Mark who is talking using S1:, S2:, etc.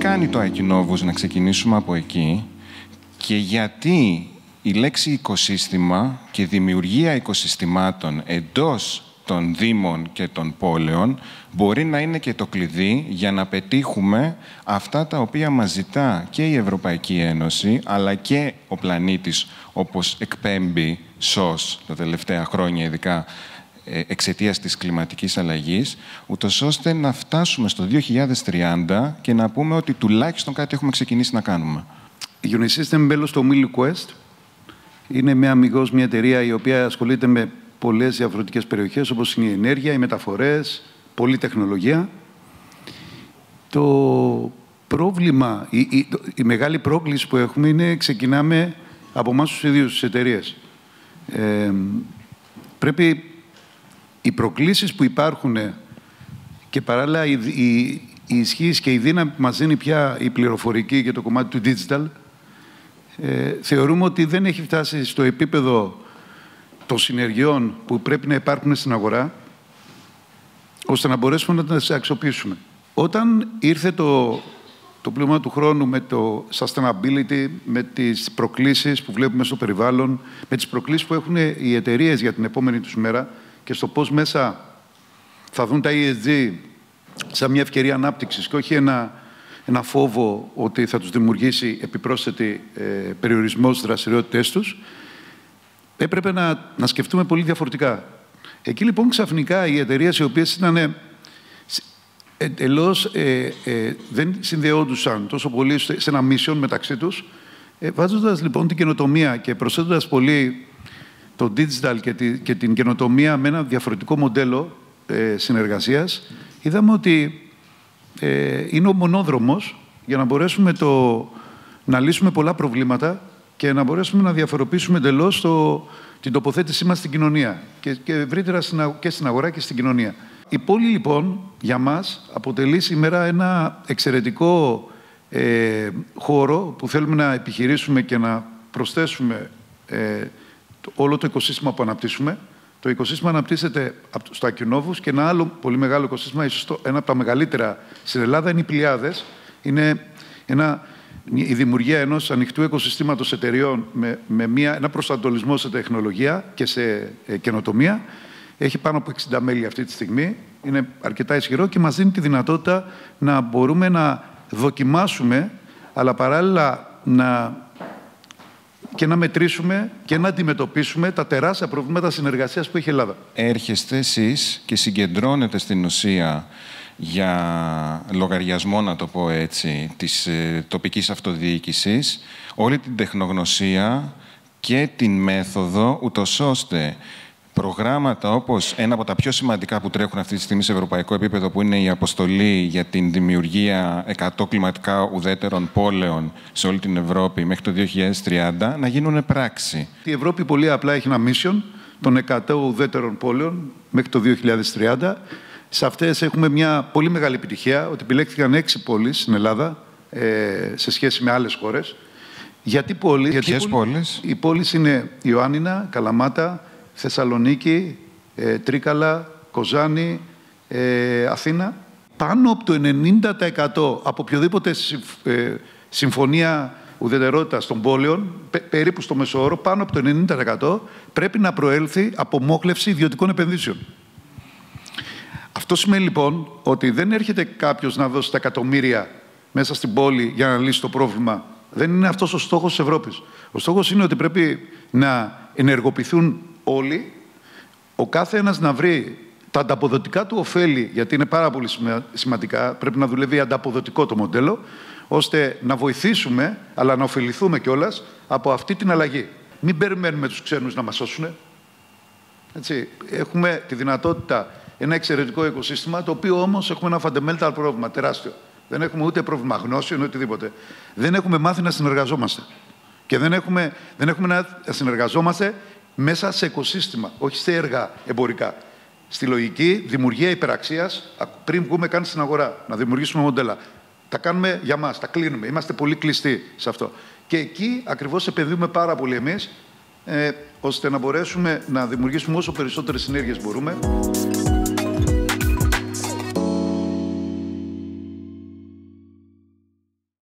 S1: κάνει το Aikinovos να ξεκινήσουμε από εκεί και γιατί η λέξη οικοσύστημα και δημιουργία οικοσυστημάτων εντός των δήμων και των πόλεων μπορεί να είναι και το κλειδί για να πετύχουμε αυτά τα οποία μας ζητά και η Ευρωπαϊκή Ένωση, αλλά και ο πλανήτης, όπως εκπέμπει ΣΟΣ τα τελευταία χρόνια, ειδικά εξαιτίας της κλιματικής αλλαγής, ούτως ώστε να φτάσουμε στο 2030 και να πούμε ότι τουλάχιστον κάτι έχουμε ξεκινήσει να κάνουμε.
S2: Η Unisystem είναι μέλος του ομίλου Quest. Είναι μια εταιρεία η οποία ασχολείται με πολλές διαφορετικές περιοχές, όπως είναι η ενέργεια, οι μεταφορές, πολλή τεχνολογία. Το πρόβλημα, η μεγάλη πρόκληση που έχουμε είναι ξεκινάμε από εμάς τους ίδιους τις εταιρείες. Πρέπει οι προκλήσεις που υπάρχουν και παράλληλα η ισχύς και η δύναμη που μας δίνει πια η πληροφορική και το κομμάτι του digital, θεωρούμε ότι δεν έχει φτάσει στο επίπεδο των συνεργειών που πρέπει να υπάρχουν στην αγορά, ώστε να μπορέσουμε να τις αξιοποιήσουμε. Όταν ήρθε το πλήρωμα του χρόνου με το sustainability, με τις προκλήσεις που βλέπουμε στο περιβάλλον, με τις προκλήσεις που έχουν οι εταιρείες για την επόμενη τους μέρα και στο πώς μέσα θα δουν τα ESG σαν μια ευκαιρία ανάπτυξης και όχι ένα φόβο ότι θα τους δημιουργήσει επιπρόσθετη περιορισμό στις δραστηριότητές τους, έπρεπε να σκεφτούμε πολύ διαφορετικά. Εκεί λοιπόν ξαφνικά οι εταιρείες οι οποίες ήταν εντελώς δεν συνδεόντουσαν τόσο πολύ σε ένα mission μεταξύ τους, βάζοντας λοιπόν την καινοτομία και προσθέτοντας πολύ το digital και την καινοτομία με ένα διαφορετικό μοντέλο συνεργασίας, είδαμε ότι είναι ο μονόδρομος για να μπορέσουμε να λύσουμε πολλά προβλήματα και να μπορέσουμε να διαφοροποιήσουμε εντελώς την τοποθέτησή μας στην κοινωνία και ευρύτερα και στην αγορά και στην κοινωνία. Η πόλη λοιπόν για μας αποτελεί σήμερα ένα εξαιρετικό χώρο που θέλουμε να επιχειρήσουμε και να προσθέσουμε όλο το οικοσύστημα που αναπτύσσουμε. Το οικοσύστημα αναπτύσσεται στο Aikinovos και ένα άλλο πολύ μεγάλο οικοσύστημα, ίσως ένα από τα μεγαλύτερα στην Ελλάδα, είναι οι Πλιάδες. Είναι η δημιουργία ενός ανοιχτού οικοσυστήματος εταιρεών με ένα προσανατολισμό σε τεχνολογία και σε καινοτομία. Έχει πάνω από 60 μέλη αυτή τη στιγμή. Είναι αρκετά ισχυρό και μας δίνει τη δυνατότητα να μπορούμε να δοκιμάσουμε, αλλά παράλληλα να μετρήσουμε και να αντιμετωπίσουμε τα τεράστια προβλήματα συνεργασίας που έχει η Ελλάδα.
S1: Έρχεστε εσείς και συγκεντρώνετε στην ουσία για λογαριασμό, να το πω έτσι, της τοπικής αυτοδιοίκησης, όλη την τεχνογνωσία και την μέθοδο, ούτως ώστε προγράμματα όπως ένα από τα πιο σημαντικά που τρέχουν αυτή τη στιγμή σε ευρωπαϊκό επίπεδο, που είναι η αποστολή για την δημιουργία 100 κλιματικά ουδέτερων πόλεων σε όλη την Ευρώπη μέχρι το 2030, να γίνουν πράξη.
S2: Η Ευρώπη πολύ απλά έχει ένα mission των 100 ουδέτερων πόλεων μέχρι το 2030. Σε αυτές έχουμε μια πολύ μεγάλη επιτυχία, ότι επιλέχθηκαν 6 πόλεις στην Ελλάδα σε σχέση με άλλες χώρες. Γιατί πόλεις?
S1: Ποιες πόλεις?
S2: Οι πόλεις είναι Ιωάννινα, Καλαμάτα, Θεσσαλονίκη, Τρίκαλα, Κοζάνη, Αθήνα. Πάνω από το 90% από οποιοδήποτε συμφωνία ουδετερότητας των πόλεων, περίπου στο μεσόωρο, πάνω από το 90% πρέπει να προέλθει από μόχλευση ιδιωτικών επενδύσεων. Αυτό σημαίνει λοιπόν ότι δεν έρχεται κάποιος να δώσει τα εκατομμύρια μέσα στην πόλη για να λύσει το πρόβλημα. Δεν είναι αυτός ο στόχος της Ευρώπης. Ο στόχος είναι ότι πρέπει να ενεργοποιηθούν όλοι, ο κάθε ένας να βρει τα ανταποδοτικά του ωφέλη, γιατί είναι πάρα πολύ σημαντικά, πρέπει να δουλεύει ανταποδοτικό το μοντέλο, ώστε να βοηθήσουμε, αλλά να ωφεληθούμε κιόλας από αυτή την αλλαγή. Μην περιμένουμε τους ξένους να μας σώσουν. Έτσι, έχουμε τη δυνατότητα, ένα εξαιρετικό οικοσύστημα, το οποίο όμως έχουμε ένα fundamental πρόβλημα, τεράστιο. Δεν έχουμε ούτε πρόβλημα γνώσεων, ούτε οτιδήποτε. Δεν έχουμε μάθει να συνεργαζόμαστε. Και δεν έχουμε να συνεργαζόμαστε μέσα σε οικοσύστημα, όχι σε έργα εμπορικά. Στη λογική δημιουργία υπεραξίας, πριν βγούμε καν στην αγορά, να δημιουργήσουμε μοντέλα. Τα κάνουμε για μας, τα κλείνουμε. Είμαστε πολύ κλειστοί σε αυτό. Και εκεί ακριβώς επενδύουμε πάρα πολύ εμείς, ώστε να μπορέσουμε να δημιουργήσουμε όσο περισσότερες συνέργειες μπορούμε.